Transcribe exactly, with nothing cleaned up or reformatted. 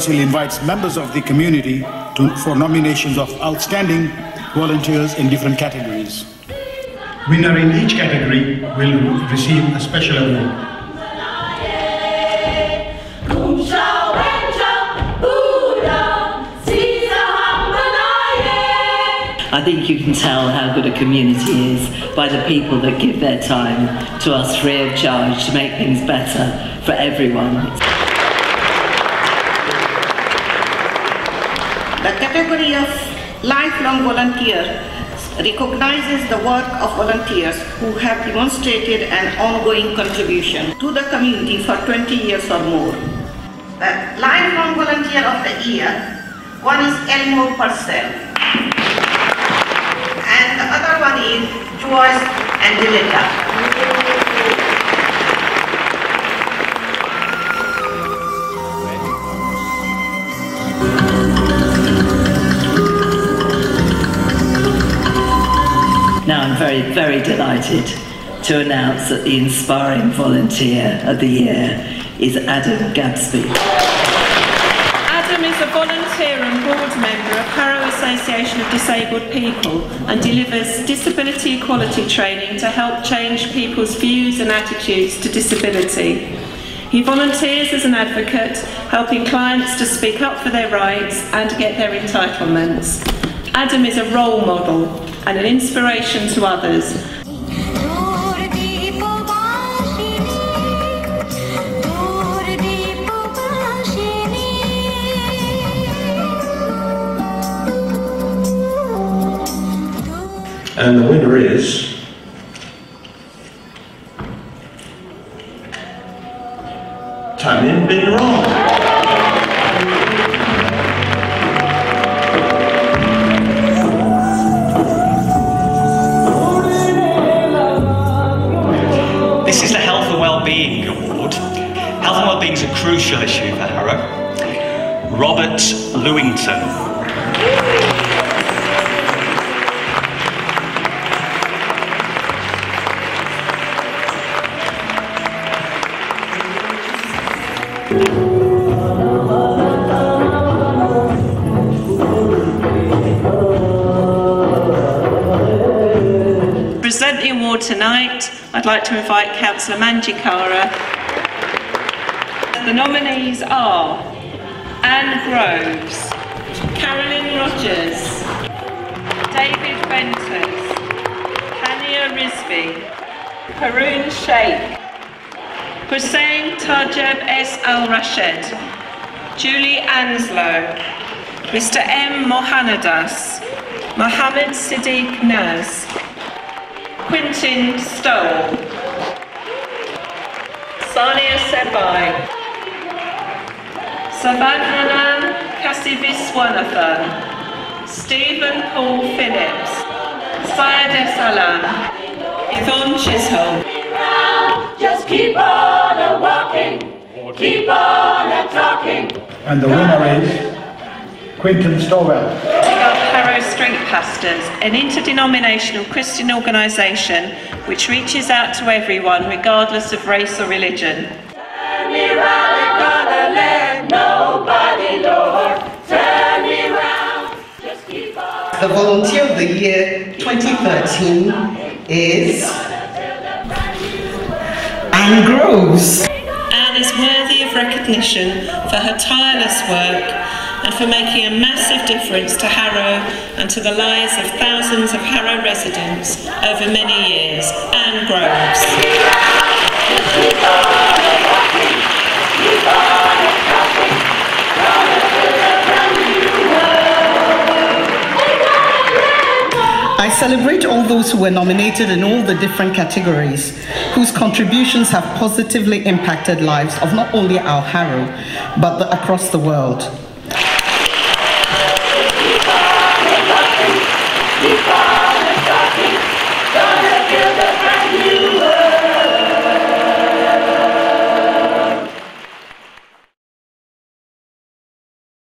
Council invites members of the community to, for nominations of outstanding volunteers in different categories. Winner in each category will receive a special award. I think you can tell how good a community is by the people that give their time to us free of charge to make things better for everyone. The category of lifelong volunteer recognizes the work of volunteers who have demonstrated an ongoing contribution to the community for twenty years or more. The lifelong volunteer of the year, one is Elmore Purcell. And the other one is Joyce and Diletta. Now I'm very, very delighted to announce that the Inspiring Volunteer of the Year is Adam Gadsby. Adam is a volunteer and board member of Harrow Association of Disabled People and delivers disability equality training to help change people's views and attitudes to disability. He volunteers as an advocate, helping clients to speak up for their rights and to get their entitlements. Adam is a role model and an inspiration to others. And the winner is Tamin bin Ron. This is the Health and Wellbeing Award. Health and Wellbeing is a crucial issue for Harrow. Robert Lewington. To present the award tonight, I'd like to invite Councillor Manjikara. The nominees are Anne Groves, Carolyn Rogers, David Venters, Hania Rizvi, Haroon Sheikh, Hussein Tajeb S. Al-Rashed, Julie Anslow, Mister M. Mohanadas, Mohammed Siddiq Naz, Quintin Stoll, Sania Sebai, Savadhanan Kasiviswanathan, Stephen Paul Phillips, Syed Salam, Yvonne Chisholm. Just keep on a walking, keep on a talking. And the winner is Quintin Stowell. Harrow Street Pastors, an interdenominational Christian organisation which reaches out to everyone regardless of race or religion. Turn me round, ain't gonna let nobody, Lord. Turn me round, just keep on. The Volunteer of the Year twenty thirteen is Anne Groves. Anne is worthy of recognition for her tireless work and for making a massive difference to Harrow and to the lives of thousands of Harrow residents over many years. Anne Groves. I celebrate all those who were nominated in all the different categories, whose contributions have positively impacted lives of not only our Harrow, but the, across the world. Keep